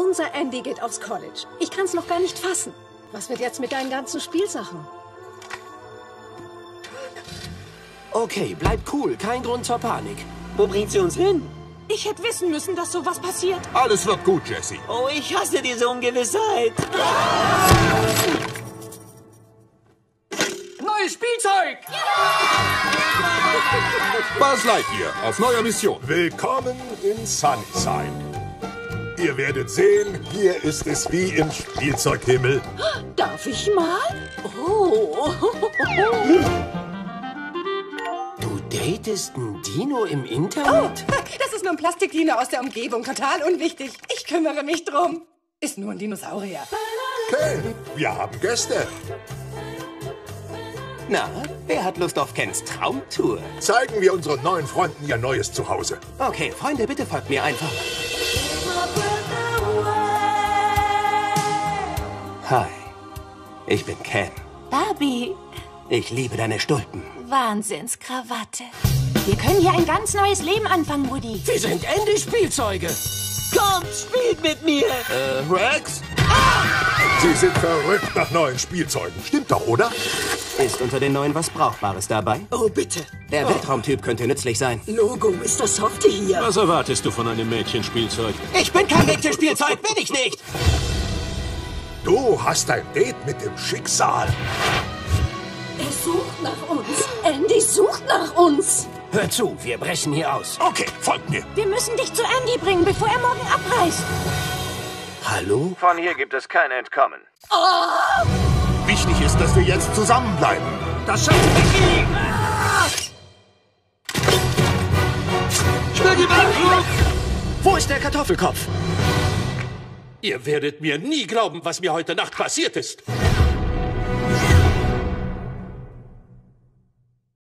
Unser Andy geht aufs College. Ich kann's noch gar nicht fassen. Was wird jetzt mit deinen ganzen Spielsachen? Okay, bleibt cool. Kein Grund zur Panik. Wo bringt sie uns hin? Ich hätte wissen müssen, dass sowas passiert. Alles wird gut, Jesse. Oh, ich hasse diese Ungewissheit. Neues Spielzeug! Buzz Lightyear auf neuer Mission. Willkommen in Sunnyside. Ihr werdet sehen, hier ist es wie im Spielzeughimmel. Darf ich mal? Oh. Du datest einen Dino im Internet? Oh, das ist nur ein Plastikdino aus der Umgebung. Total unwichtig. Ich kümmere mich drum. Ist nur ein Dinosaurier. Ken, wir haben Gäste. Na, wer hat Lust auf Kens Traumtour? Zeigen wir unseren neuen Freunden ihr neues Zuhause. Okay, Freunde, bitte folgt mir einfach. Hi, ich bin Ken. Barbie, Ich liebe deine Stulpen. Wahnsinnskrawatte. Wir können hier ein ganz neues Leben anfangen, Woody. Wir sind Andy-Spielzeuge. Kommt, spielt mit mir. Rex? Sie sind verrückt nach neuen Spielzeugen. Stimmt doch, oder? Ist unter den neuen was Brauchbares dabei? Oh, bitte. Der Weltraumtyp könnte nützlich sein. Logo, Mr. Softy hier. Was erwartest du von einem Mädchenspielzeug? Ich bin kein Mädchenspielzeug, bin ich nicht. Du hast ein Date mit dem Schicksal. Er sucht nach uns. Andy sucht nach uns. Hör zu, wir brechen hier aus. Okay, folgt mir. Wir müssen dich zu Andy bringen, bevor er morgen abreist. Hallo? Von hier gibt es kein Entkommen. Wichtig ist, dass wir jetzt zusammenbleiben. Das schafft Mickey! Schnell die Wand! Wo ist der Kartoffelkopf? Ihr werdet mir nie glauben, was mir heute Nacht passiert ist.